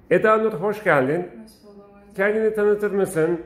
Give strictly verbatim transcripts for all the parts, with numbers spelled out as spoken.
Eda Nur, hoş geldin. Hoş buldum hocam. Kendini tanıtır mısın?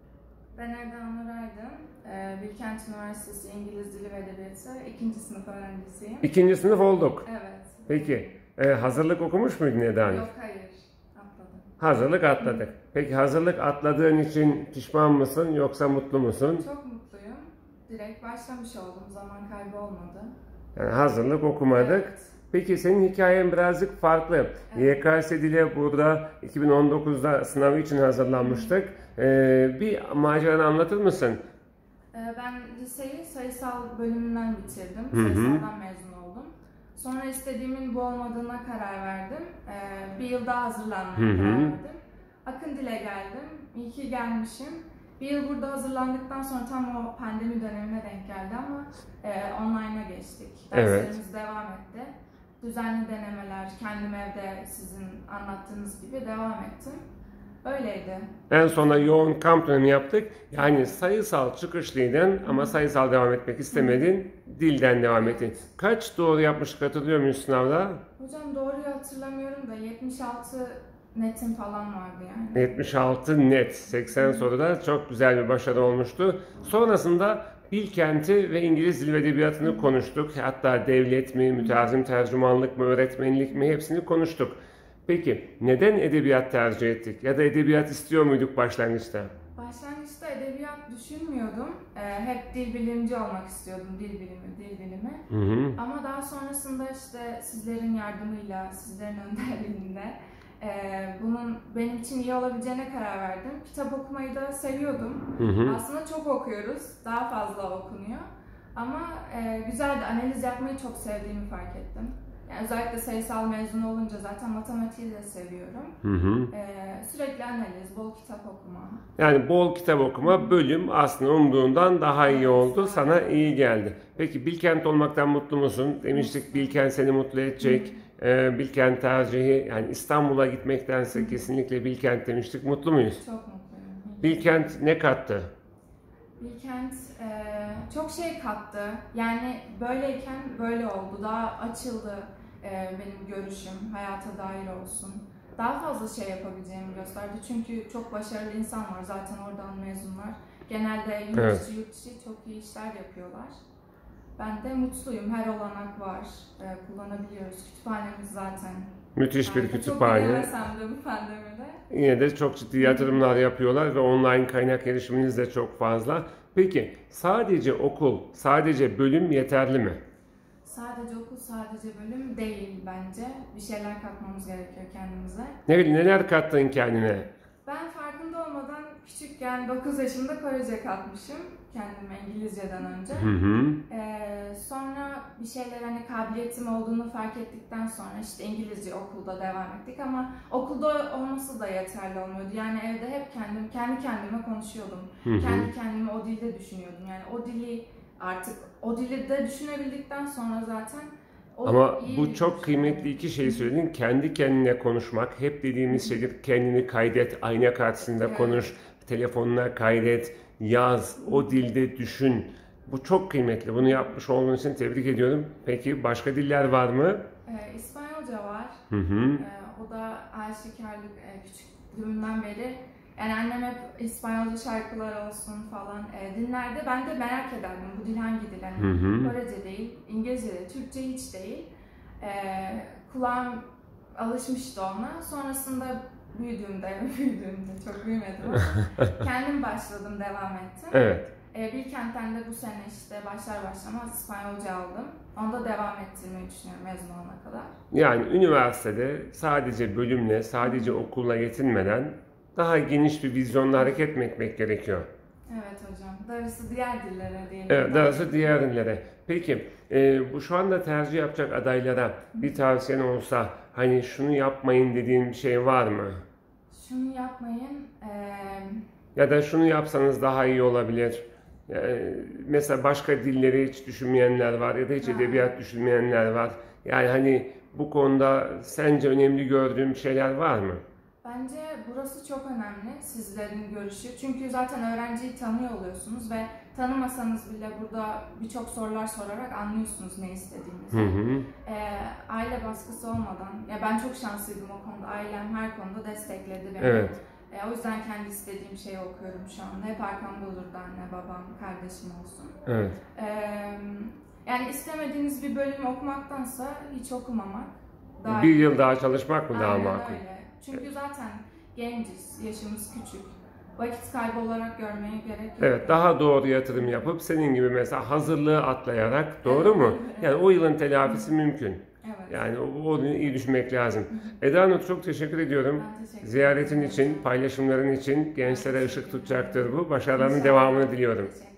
Ben Eda Nur Aydın. Ee, Bilkent Üniversitesi İngiliz Dili ve Edebiyatı ikinci sınıf öğrencisiyim. İkinci sınıf olduk. Evet. Peki, e, hazırlık okumuş muydun Eda Nur? Yok, hayır. Atladım. Hazırlık atladık. Peki hazırlık atladığın için pişman mısın yoksa mutlu musun? Çok mutluyum. Direkt başlamış oldum. Zaman kaybı olmadı. Yani hazırlık okumadık. Evet. Peki senin hikayen birazcık farklı. Evet. Y K S Dile burada iki bin on dokuzda sınavı için hazırlanmıştık. Ee, bir maceranı anlatır mısın? Ee, ben liseyi sayısal bölümünden bitirdim. Hı hı. Sayısaldan mezun oldum. Sonra istediğimin bu olmadığına karar verdim. Ee, bir yıl daha hazırlanmaya Hı hı. karar verdim. Akın Dil'e geldim. İyi ki gelmişim. Bir yıl burada hazırlandıktan sonra tam o pandemi dönemine denk geldi ama e, online'a geçtik. Derslerimiz Evet. devam etti. Düzenli denemeler, kendim evde sizin anlattığınız gibi devam ettim. Öyleydi. En sona yoğun kamp dönemi yaptık. Yani sayısal çıkışlıydın ama sayısal devam etmek istemedin. Dilden devam ettin. Kaç doğru yapmıştık, hatırlıyor muyuz sınavda? Hocam doğruyu hatırlamıyorum da yetmiş altı netim falan vardı yani. yetmiş altı net. seksen soruda çok güzel bir başarı olmuştu. Sonrasında Bilkent'i ve İngiliz Dil ve Edebiyatı'nı konuştuk. Hatta devlet mi, mütercim tercümanlık mı, öğretmenlik mi hepsini konuştuk. Peki neden edebiyat tercih ettik? Ya da edebiyat istiyor muyduk başlangıçta? Başlangıçta edebiyat düşünmüyordum. Ee, hep dil bilimci olmak istiyordum. Dil bilimi, dil bilimi. Hı hı. Ama daha sonrasında işte sizlerin yardımıyla, sizlerin önderliğinde e, bunun benim için iyi olabileceğine karar verdim. Kitap okumayı da seviyordum. Hı hı. Aslında çok okuyoruz. Daha fazla okunuyor. Ama e, güzel de analiz yapmayı çok sevdiğimi fark ettim. Yani özellikle sayısal mezun olunca zaten matematiği de seviyorum. Hı hı. Ee, sürekli analiz, bol kitap okuma. Yani bol kitap okuma bölüm aslında umduğundan daha iyi oldu. Sana iyi geldi. Peki Bilkent olmaktan mutlu musun? Demiştik Bilkent seni mutlu edecek. Ee, Bilkent tercihi, yani İstanbul'a gitmektense kesinlikle Bilkent demiştik. Mutlu muyuz? Çok mutluyum. Bilkent ne kattı? Bilkent e, çok şey kattı. Yani böyleyken böyle oldu. Daha açıldı e, benim görüşüm, hayata dair olsun. Daha fazla şey yapabileceğimi gösterdi. Çünkü çok başarılı insan var zaten oradan mezunlar. Genelde yurt Evet. dışı, yurt dışı çok iyi işler yapıyorlar. Ben de mutluyum. Her olanak var. E, kullanabiliyoruz. Kütüphanemiz zaten. Müthiş bir Harika. kütüphane. Çok gidemesem de bu pandemide. Yine de çok ciddi yatırımlar yapıyorlar ve online kaynak erişiminiz de çok fazla. Peki sadece okul, sadece bölüm yeterli mi? Sadece okul, sadece bölüm değil bence. Bir şeyler katmamız gerekiyor kendimize. Ne bileyim, neler kattın kendine? Ben farkında olmadan küçükken dokuz yaşımda Korece katmışım. Kendime İngilizceden önce. Hı hı. Ee, sonra bir şeyler hani kabiliyetim olduğunu fark ettikten sonra işte İngilizce okulda devam ettik ama okulda olması da yeterli olmuyordu. Yani evde hep kendim kendi kendime konuşuyordum. Hı hı. Kendi kendime o dilde düşünüyordum. Yani o dili artık o dili de düşünebildikten sonra zaten o Ama iyi bu bir çok şey. kıymetli iki şey söyledin. Kendi kendine konuşmak, hep dediğimiz şeydir. Kendini kaydet, ayna karşısında Evet. konuş, telefonuna kaydet, yaz, o dilde düşün. Bu çok kıymetli. Bunu yapmış olduğun için tebrik ediyorum. Peki başka diller var mı? Ee, İspanyolca var. Hı hı. Ee, o da aşikarlık e, küçüklüğümden beri. Yani annem hep İspanyolca şarkılar olsun falan e, dinlerdi. Ben de merak ederdim bu dil hangi dil? Yani Hı hı. Korece değil, İngilizce de, Türkçe hiç değil. E, kulağım alışmıştı ona. Sonrasında büyüdüğümde, büyüdüğümde çok büyümedim ama kendim başladım, devam ettim. Evet. E, Bilkent'ten de bu sene işte başlar başlamaz İspanyolca aldım. Onda devam ettirmeyi düşünüyorum mezun olana kadar. Yani üniversitede sadece bölümle, sadece okulla yetinmeden daha geniş bir vizyonla hareket etmek gerekiyor. Evet hocam. Darısı diğer dillere diyelim. Evet, darısı diğer dillere. Peki, e, bu şu anda tercih yapacak adaylara bir tavsiyen olsa, hani şunu yapmayın dediğin bir şey var mı? Şunu yapmayın. Ee, Ya da şunu yapsanız daha iyi olabilir. Yani mesela başka dilleri hiç düşünmeyenler var ya da hiç Ha. edebiyat düşünmeyenler var. Yani hani bu konuda sence önemli gördüğün şeyler var mı? bence burası çok önemli. Sizlerin görüşü. Çünkü zaten öğrenciyi tanıyor oluyorsunuz ve tanımasanız bile burada birçok sorular sorarak anlıyorsunuz ne istediğinizi. Hı hı. E, aile baskısı olmadan, ya ben çok şanslıydım o konuda. Ailem her konuda destekledi beni. Evet. E, o yüzden kendi istediğim şeyi okuyorum şu anda. Hep arkamda olurdu anne, babam, kardeşim olsun. Evet. E, yani istemediğiniz bir bölümü okumaktansa hiç okumamak daha Bir iyi. yıl daha çalışmak mı daha Aynen makul? öyle. Çünkü zaten genciz, yaşımız küçük. Vakit kaybı olarak görmeye gerek yok. Evet, daha doğru yatırım yapıp senin gibi mesela hazırlığı atlayarak, doğru Evet, mu? evet. Yani o yılın telafisi mümkün. Evet. Yani o- onu iyi düşünmek lazım. Eda Nur, çok teşekkür ediyorum. Ben teşekkür Ziyaretin ederim. için, paylaşımların için gençlere ışık tutacaktır bu. Başarılarının İnşallah. devamını diliyorum. Teşekkür